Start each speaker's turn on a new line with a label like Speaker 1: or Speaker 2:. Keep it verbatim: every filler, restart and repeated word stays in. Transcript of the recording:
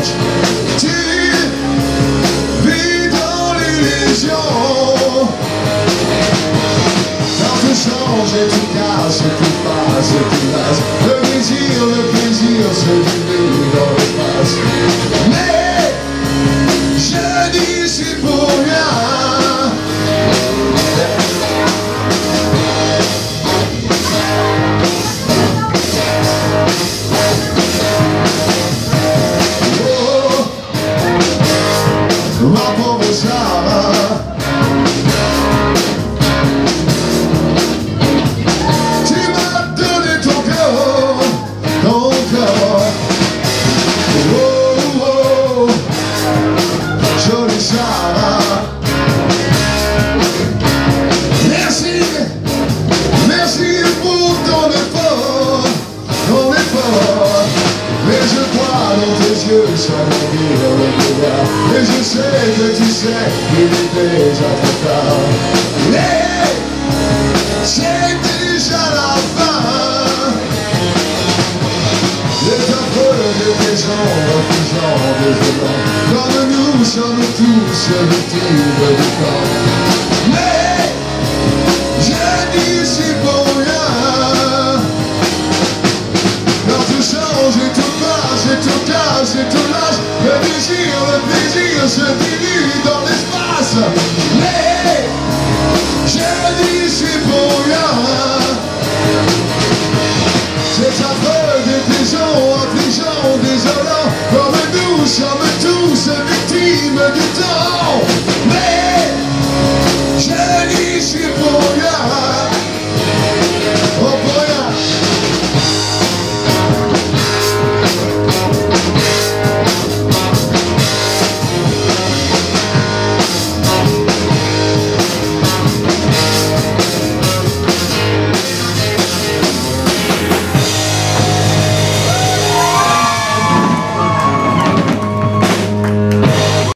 Speaker 1: change. Tu vis dans l'illusion. Quand tout change et tout casse, tout passe, tout passe. Le désir, le plaisir se dilue dans l'espace. Mais je dis c'est pour rien. Ma pauvre Sarah, tu m'as donné ton cœur, ton cœur. Oh, oh, jolie Sarah. Merci, merci pour ton effort, ton effort. Mais je crois dans tes yeux, ça va dire le pouvoir. Et je sais que tu sais, il est déjà trop tard. Mais c'est déjà la fin. Les affreux de tes gens, affligeants, désolants. Comme nous sommes tous victimes du temps. Mais je dis c'est pour rien. Quand tout change et tout passe et tout casse et tout lâche, le désir, le plaisir se dilue dans l'espace. Mais je dis c'est pour rien. C'est affreux, déplaisant, affligeant, désolant. Comme nous sommes tous victimes du temps.